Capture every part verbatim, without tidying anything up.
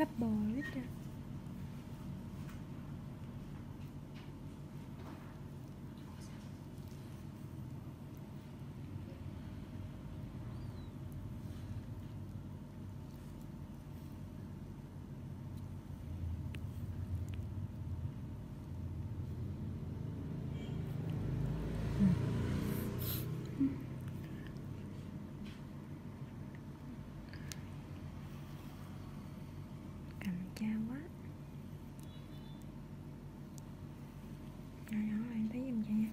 bắp bò hết trơn. Chao quá. Nhỏ nhỏ này thấy giùm chị nha.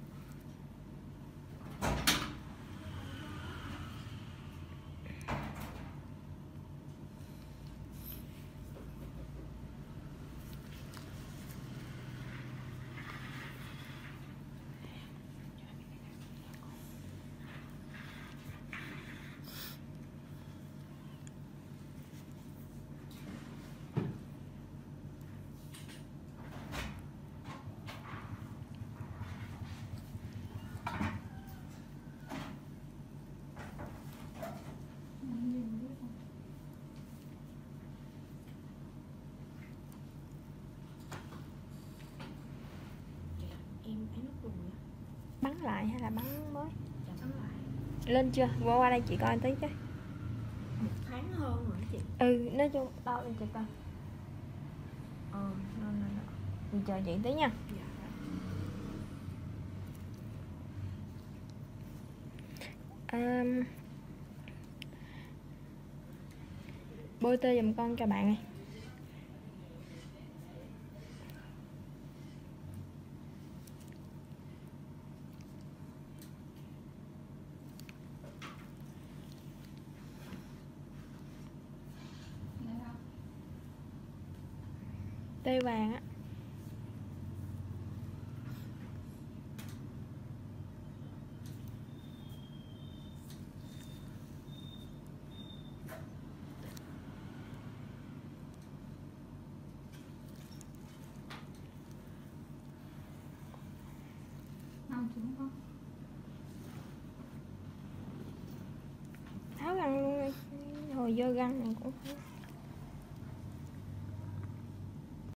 Bắn lại hay là bắn mới? Dạ bắn lại. Lên chưa? Vô qua đây chị coi tí chứ. Một tháng hơn rồi chị. Ừ, nói chung đâu đi chị coi. Ờ, nên là mình chờ chị tí nha. Dạ. Um, bôi tê giùm con cho bạn này. Tê vàng á. Tháo găng luôn đi. Hồi dơ găng này cũng